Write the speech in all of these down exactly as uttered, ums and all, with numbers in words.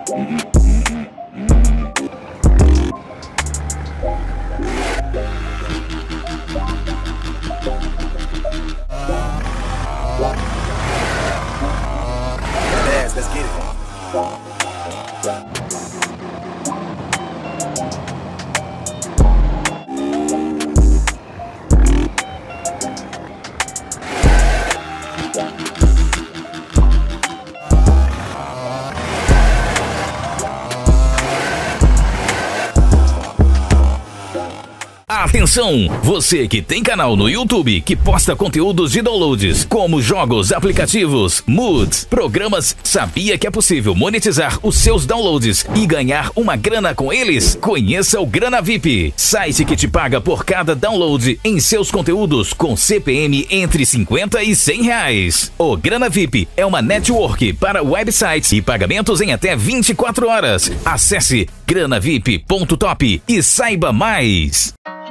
Let's get it. Atenção! Você que tem canal no YouTube que posta conteúdos de downloads, como jogos, aplicativos, moods, programas, sabia que é possível monetizar os seus downloads e ganhar uma grana com eles? Conheça o Grana V I P, site que te paga por cada download em seus conteúdos com C P M entre cinquenta e cem reais. O Grana V I P é uma network para websites e pagamentos em até vinte e quatro horas. Acesse grana vip ponto top e saiba mais.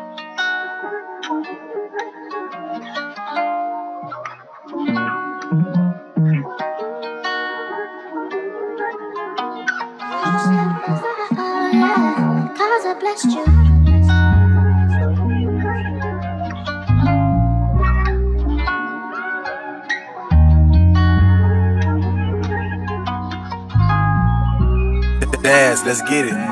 Cause I blessed you. Dance, let's get it.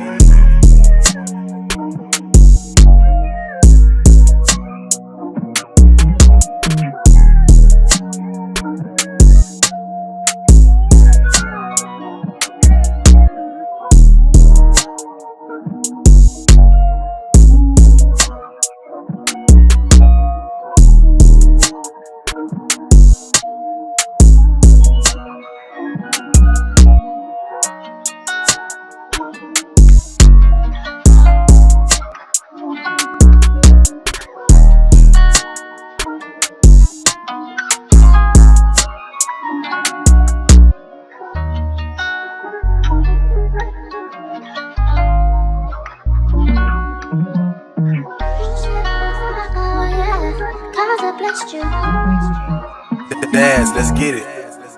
Dance, let's get it.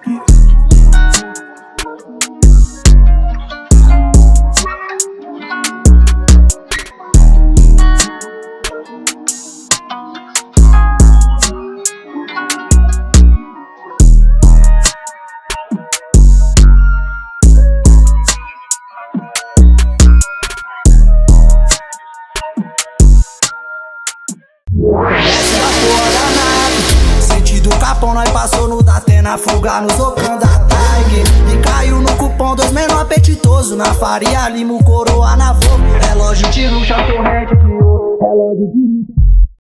Do capão nós passou no Datena, fuga no socão da Tiger. E caiu no cupom dos menor apetitoso, na Faria Lima, coroa na Vogue. Relógio de luxo, torrente de ouro, relógio de luxo.